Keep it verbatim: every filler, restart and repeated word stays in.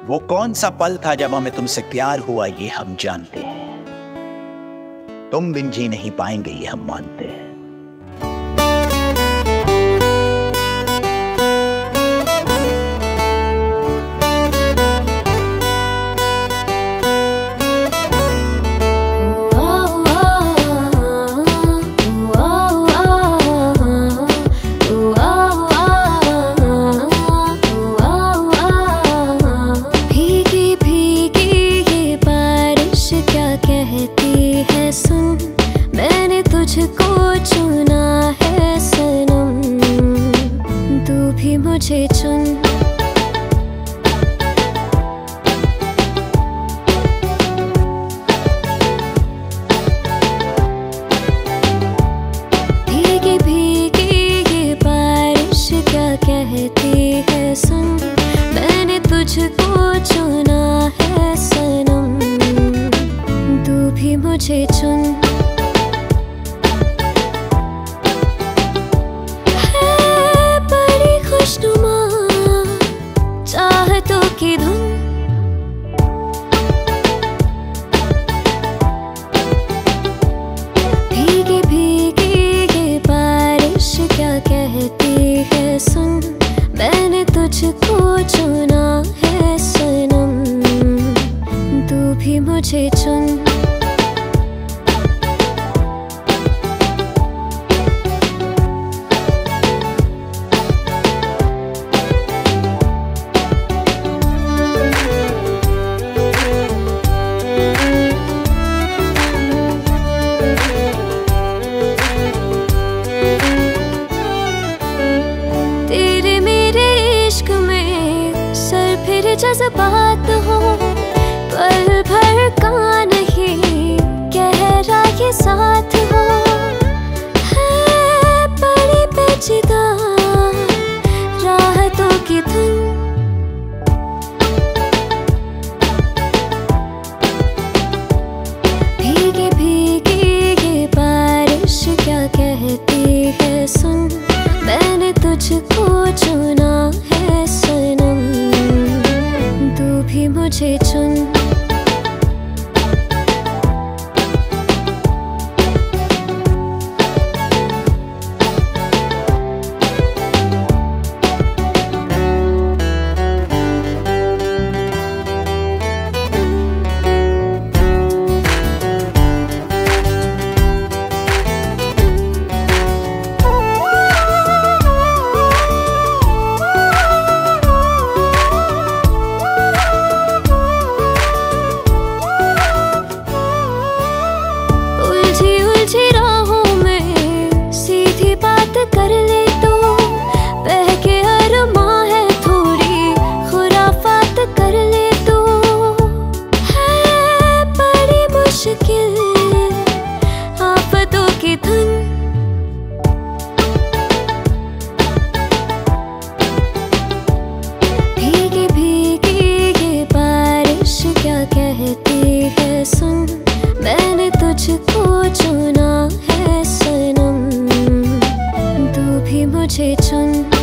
वो कौन सा पल था जब हमें तुमसे प्यार हुआ ये हम जानते हैं, तुम बिन जी नहीं पाएंगे ये हम मानते हैं। चुना है सनम, तू भी मुझे चुन। भीगी भीगी ये बारिश क्या कहती है सुन, मैंने तुझको चुना है सनम, तू भी मुझे चुन। चाहतों की धुन भीगी भीगी ये बारिश क्या कहती है सुन, मैंने तुझको चुना है सनम, तू भी मुझे चुन। जज्बात हो पल भर का नहीं, गहरा ये साथ हो, है बड़ी पेचीदा राहतों की धुन। भीगी भीगी ये बारिश क्या कहती है सुन, मैंने तुझको चुना है सनम, तू भी मुझे चुन। कर ले तो बहके अरमां है थोड़ी खुराफात कर ले तो, है बड़ी मुश्किल आफतों की धुन। भीगी भीगी ये बारिश क्या कहती है सुन, मैंने तुझको चुना है सनम, तू भी मुझे चुन।